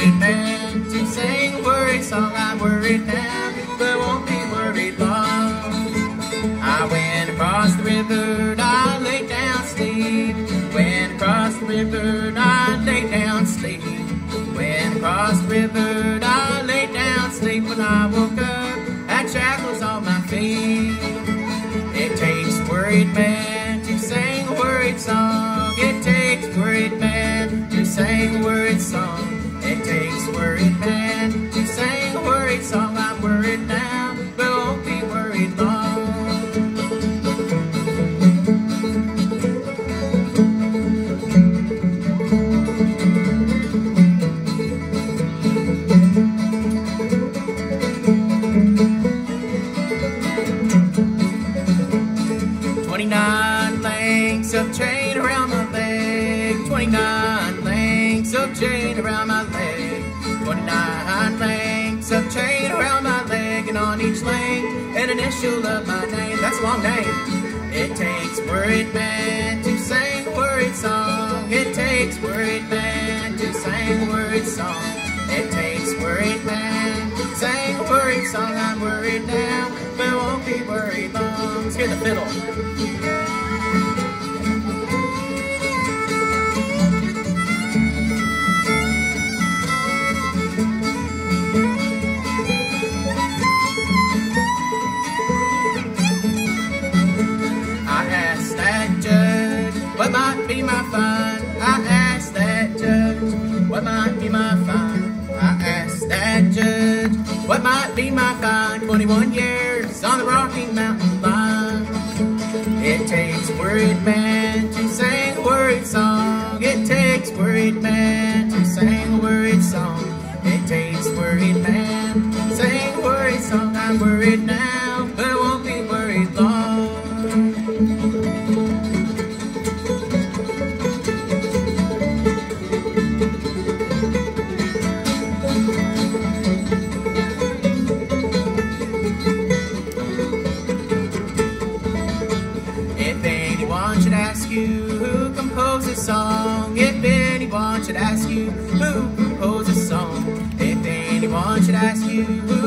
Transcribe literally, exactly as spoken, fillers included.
worried man to sing a worried song. I'm worried now, but won't be worried long. I went across the river, I lay down sleep. Went across the river, I lay down sleep. Went across the river, I lay down sleep. When I woke up, had shackles on my feet. It takes a worried man to sing a worried song. It takes a worried man to sing a worried song. It takes a worried man to sing a worried song. I'm worried now, but won't be worried long. Twenty-nine lengths of chain around my leg. Twenty-nine lengths of chain around my leg. Twenty-nine lengths of chain around my leg. And on each length, an initial of my name. That's a long name. It takes a worried man to sing a worried song. It takes a worried man to sing a worried song. It takes a worried man to sing a worried song. I'm worried now, but won't be worried long. Let's hear the fiddle. What might be my fine? I asked that judge. What might be my fine? I asked that judge. What might be my fine? Twenty-one years on the Rocky Mountain line. It takes a worried man to sing a worried song. It takes a worried man to sing a worried song. It takes a worried man to sing a worried song. I'm worried now, but won't be worried long. If anyone should ask you who composed this song, if anyone should ask you who composed this song, if anyone should ask you who